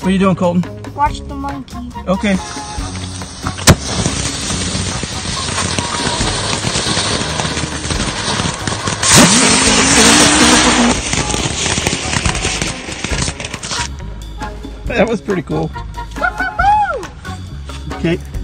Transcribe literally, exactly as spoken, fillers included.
What are you doing, Colton? Watch the monkey. Okay. That was pretty cool. Okay.